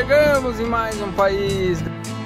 Chegamos em mais um país.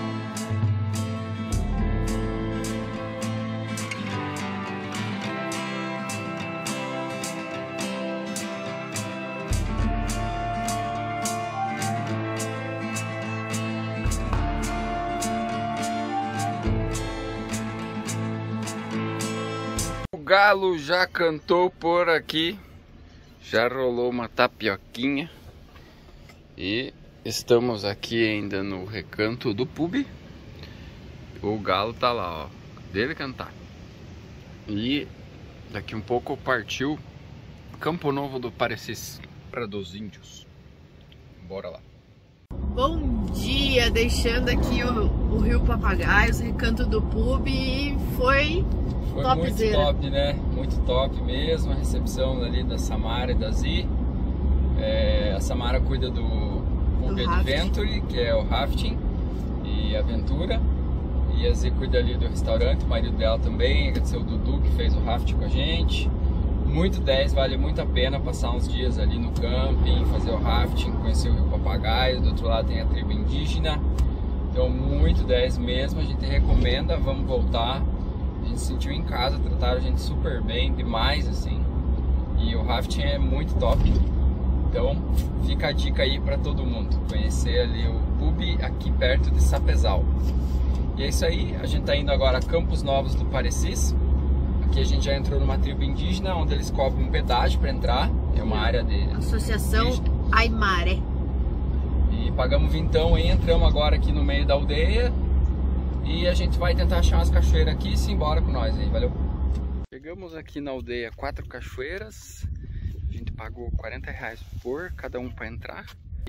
O galo já cantou por aqui, já rolou uma tapioquinha e estamos aqui ainda no recanto do pub. O galo tá lá, ó, dele cantar. E daqui um pouco partiu Campo Novo do Parecis para dos Índios. Bora lá. Bom dia, deixando aqui o Rio Papagaios, recanto do pub, e foi muito top, né? Muito top mesmo. A recepção ali da Samara e da Zi. A Samara cuida do Pub Adventure, que é o rafting e aventura. E a Zi cuida ali do restaurante, o marido dela também. Agradecer o Dudu que fez o rafting com a gente. Muito 10, vale muito a pena passar uns dias ali no camping, fazer o rafting, conhecer o Rio Papagaio. Do outro lado tem a tribo indígena. Então muito 10 mesmo, a gente recomenda, vamos voltar. A gente se sentiu em casa, trataram a gente super bem, demais assim. E o rafting é muito top. Então fica a dica aí para todo mundo, conhecer ali o pub aqui perto de Sapezal. E é isso aí, a gente tá indo agora a Campos Novos do Parecis. Aqui a gente já entrou numa tribo indígena, onde eles cobram um pedágio para entrar. É uma área de Associação Aimare. E pagamos vintão e entramos agora aqui no meio da aldeia. E a gente vai tentar achar umas cachoeiras aqui e se embora com nós aí, valeu? Chegamos aqui na aldeia 4 Cachoeiras. A gente pagou R$40 por cada um para entrar.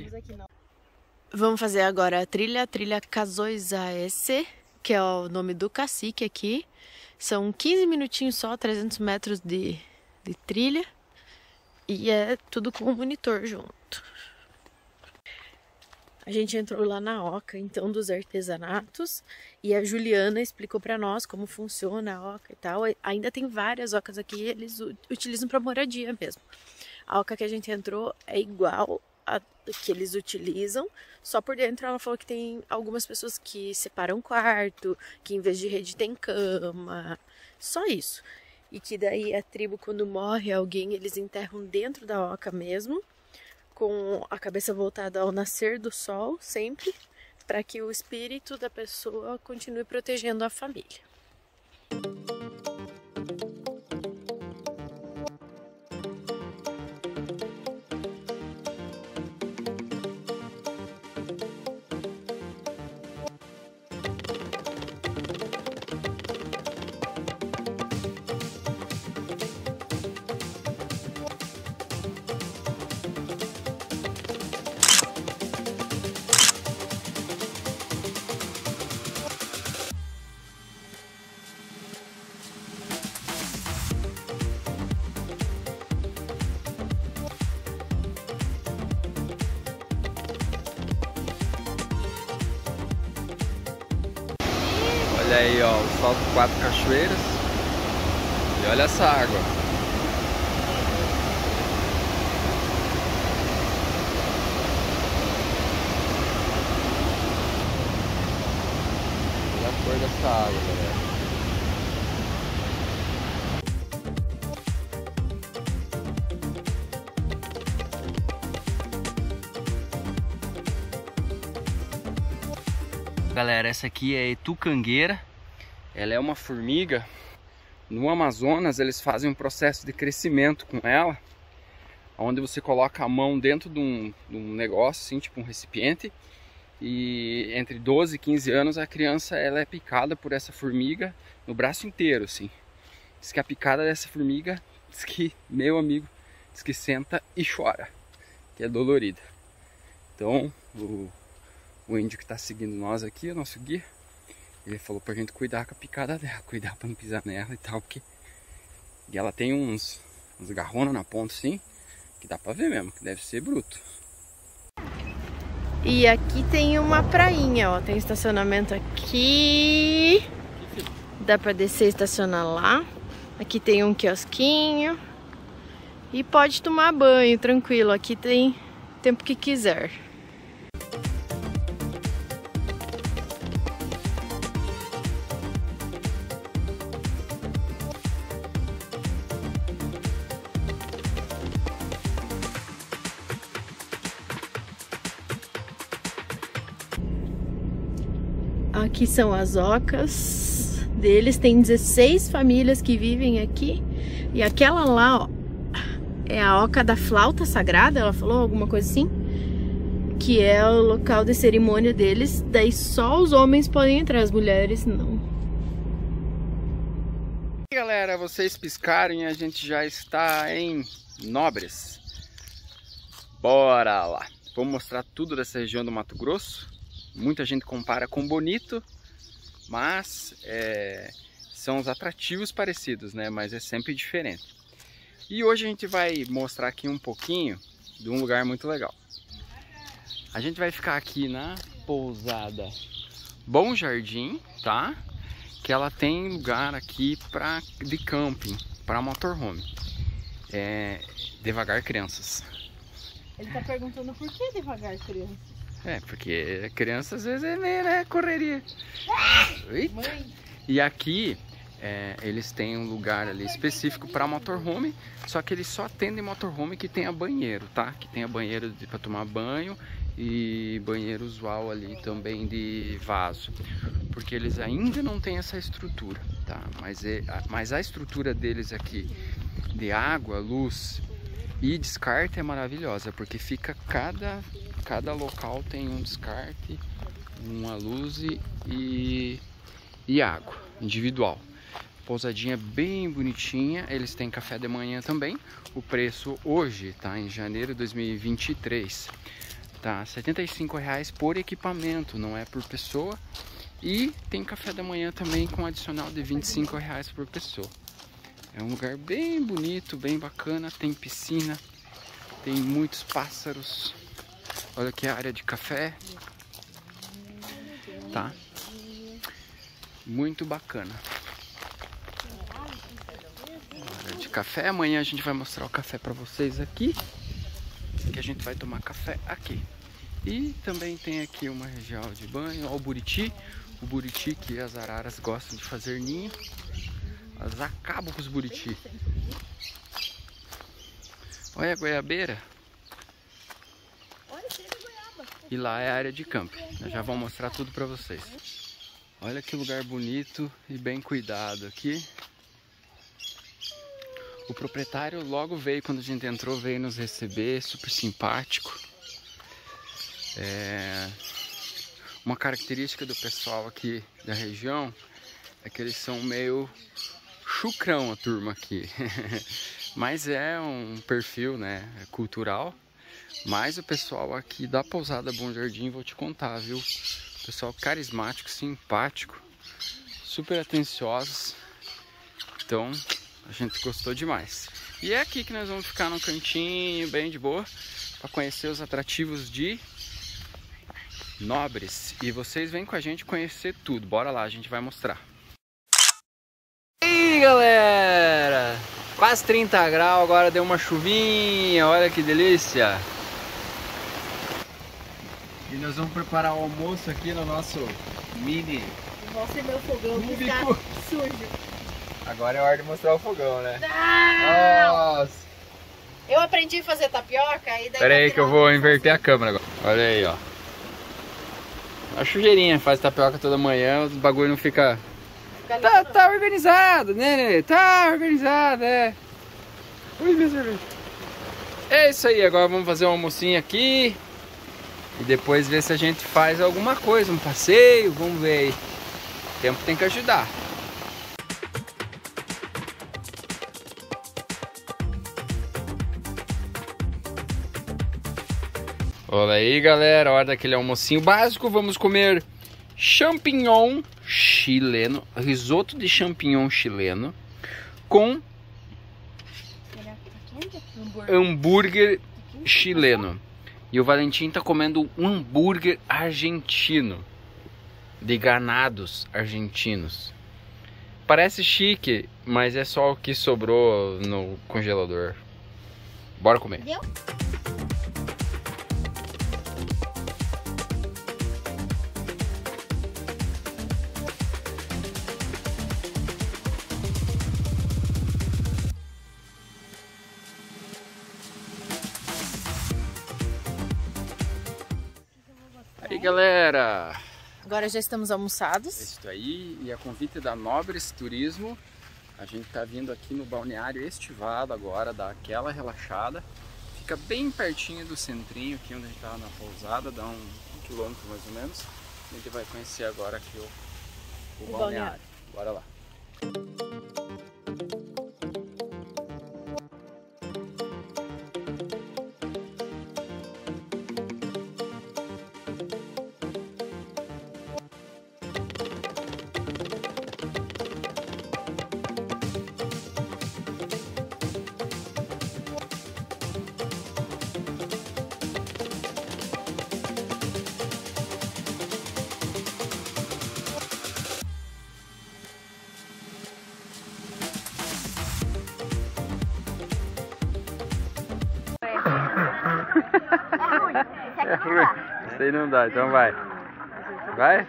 Vamos fazer agora a trilha Casoizaese, que é o nome do cacique aqui. São 15 minutinhos só, 300 metros de trilha. E é tudo com o monitor junto. A gente entrou lá na oca, então, dos artesanatos, e a Juliana explicou para nós como funciona a oca e tal. Ainda tem várias ocas aqui, eles utilizam para moradia mesmo. A oca que a gente entrou é igual a que eles utilizam, só por dentro ela falou que tem algumas pessoas que separam quarto, que em vez de rede tem cama, só isso. E que daí a tribo, quando morre alguém, eles enterram dentro da oca mesmo, com a cabeça voltada ao nascer do sol, sempre, para que o espírito da pessoa continue protegendo a família. Olha aí, ó, o salto 4 Cachoeiras. E olha essa água. Olha a cor dessa água, galera. Galera, essa aqui é tucangueira. Ela é uma formiga. No Amazonas eles fazem um processo de crescimento com ela, onde você coloca a mão dentro de um negócio assim, tipo um recipiente, e entre 12 e 15 anos a criança ela é picada por essa formiga no braço inteiro assim. Diz que a picada dessa formiga, diz que, meu amigo, diz que senta e chora, que é dolorida. Então o índio que está seguindo nós aqui, o nosso guia, ele falou pra gente cuidar com a picada dela, cuidar pra não pisar nela e tal, porque e ela tem uns garronas na ponta assim, que dá pra ver mesmo, que deve ser bruto. E aqui tem uma prainha, ó, tem estacionamento aqui, dá pra descer e estacionar lá. Aqui tem um quiosquinho e pode tomar banho tranquilo, aqui tem tempo que quiser. Aqui são as ocas deles, tem 16 famílias que vivem aqui. E aquela lá, ó, é a oca da flauta sagrada, ela falou alguma coisa assim? Que é o local de cerimônia deles, daí só os homens podem entrar, as mulheres não. E galera, vocês piscaram e a gente já está em Nobres. Bora lá! Vou mostrar tudo dessa região do Mato Grosso. Muita gente compara com Bonito, mas são os atrativos parecidos, né? Mas é sempre diferente. E hoje a gente vai mostrar aqui um pouquinho de um lugar muito legal. A gente vai ficar aqui na pousada Bom Jardim, tá? Que ela tem lugar aqui de camping, para motorhome. Devagar Crianças. Ele tá perguntando por que Devagar Crianças? Porque criança às vezes é meio, né, correria. Mãe. E aqui eles têm um lugar ali específico para motorhome, só que eles só atendem motorhome que tenha banheiro, tá? Que tenha banheiro para tomar banho e banheiro usual ali também de vaso, porque eles ainda não têm essa estrutura, tá? Mas a estrutura deles aqui de água, luz e descarte é maravilhosa, porque fica cada local tem um descarte, uma luz e água individual. Pousadinha bem bonitinha, eles têm café de manhã também. O preço hoje, tá, em janeiro de 2023, tá R$75 por equipamento, não é por pessoa. E tem café da manhã também com adicional de R$25 por pessoa. É um lugar bem bonito, bem bacana, tem piscina, tem muitos pássaros. Olha aqui a área de café, tá? Muito bacana. Área de café, amanhã a gente vai mostrar o café para vocês aqui, que a gente vai tomar café aqui. E também tem aqui uma região de banho, ó, o buriti que as araras gostam de fazer ninho. Elas acabam com os buriti. Olha a goiabeira. E lá é a área de camping. Eu já vou mostrar tudo para vocês. Olha que lugar bonito e bem cuidado aqui. O proprietário logo veio, quando a gente entrou, veio nos receber, super simpático. Uma característica do pessoal aqui da região é que eles são meio chucrão, a turma aqui. Mas é um perfil, né, cultural. Mas o pessoal aqui da pousada Bom Jardim, vou te contar, viu? Pessoal carismático, simpático, super atenciosos. Então a gente gostou demais. E é aqui que nós vamos ficar num cantinho bem de boa para conhecer os atrativos de Nobres. E vocês vêm com a gente conhecer tudo. Bora lá, a gente vai mostrar. E aí, galera, quase 30 graus, agora deu uma chuvinha, olha que delícia. E nós vamos preparar o almoço aqui no nosso mini. Mostra meu fogão que está sujo. Agora é hora de mostrar o fogão, né? Nossa! Eu aprendi a fazer tapioca e daí... Pera aí que eu vou inverter a câmera agora. Olha aí, ó. A sujeirinha, faz tapioca toda manhã, o bagulho não fica... Tá organizado, né? Tá organizado, é. Ui, minha cerveja. É isso aí, agora vamos fazer um almocinho aqui. E depois ver se a gente faz alguma coisa, um passeio, vamos ver aí. O tempo tem que ajudar. Olha aí, galera, hora daquele almocinho básico. Vamos comer champignon chileno, risoto de champignon chileno com hambúrguer chileno. E o Valentim tá comendo um hambúrguer argentino, de granados argentinos. Parece chique, mas é só o que sobrou no congelador. Bora comer. Deu? Aí, galera, Agora já estamos almoçados. Isso aí, e a convite da Nobres Turismo, a gente tá vindo aqui no Balneário Estivado agora, dar aquela relaxada. Fica bem pertinho do centrinho, aqui onde a gente tá na pousada, dá um quilômetro mais ou menos. A gente vai conhecer agora aqui o balneário. Bora lá. É ruim. Isso aí não dá, então vai. Vai?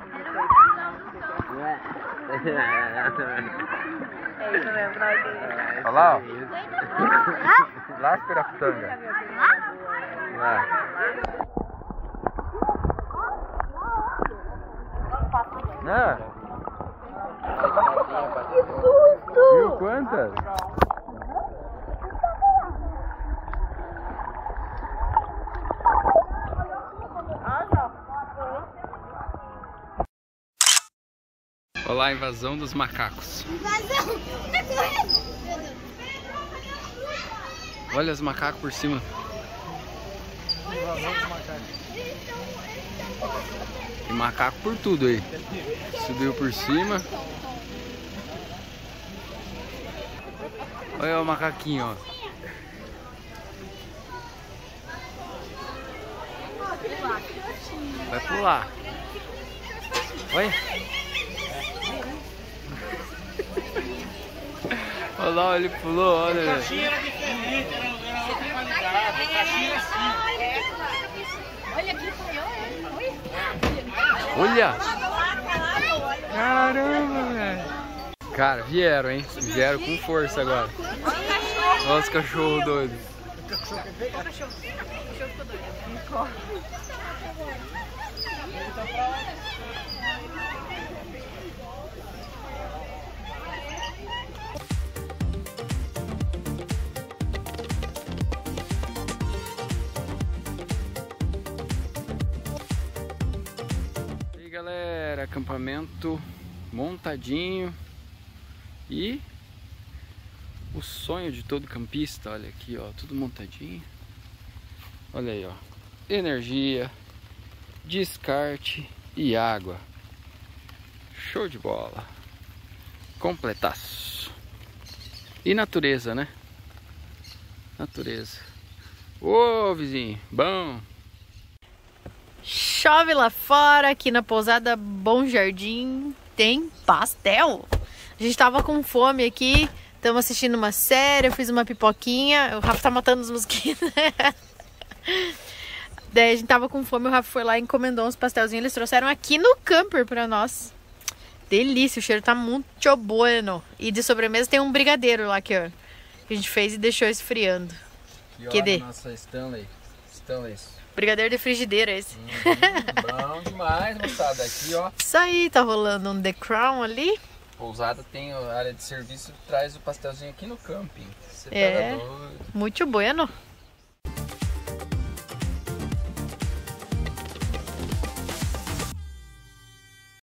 Olha lá, ó. Lá espera a putanga. Vai. Não. Que susto! Viu quantas? Olha lá a invasão dos macacos. Invasão! Olha os macacos por cima. Invasão dos macacos. Tem macaco por tudo aí. Subiu por cima. Olha o macaquinho, ó. Vai pular. Olha. Olha lá, ele pulou, olha. A caixinha era diferente, era outra qualidade. A caixinha era assim. Olha aqui, Olha! Caramba, velho! Cara, vieram, hein? Vieram com força agora. Olha os cachorros doidos. O cachorro ficou doido. E aí, galera, acampamento montadinho e o sonho de todo campista, olha aqui, ó, tudo montadinho. Olha aí, ó, energia, descarte e água. Show de bola. Completaço. E natureza, né? Natureza. Ô, vizinho, bom. Chove lá fora, aqui na pousada Bom Jardim tem pastel. A gente tava com fome aqui, estamos assistindo uma série, eu fiz uma pipoquinha, o Rafa tá matando os mosquitos. Daí a gente tava com fome, o Rafa foi lá e encomendou uns pastelzinhos, eles trouxeram aqui no camper pra nós. Delícia, o cheiro tá muito bueno. E de sobremesa tem um brigadeiro lá que, ó, que a gente fez e deixou esfriando. E olha a nossa Stanley. Brigadeiro de frigideira esse. Bom demais, moçada. Aqui, ó. Isso aí, tá rolando um The Crown ali. Pousada tem a área de serviço, traz o pastelzinho aqui no camping. Você É, tá doido. muito bueno.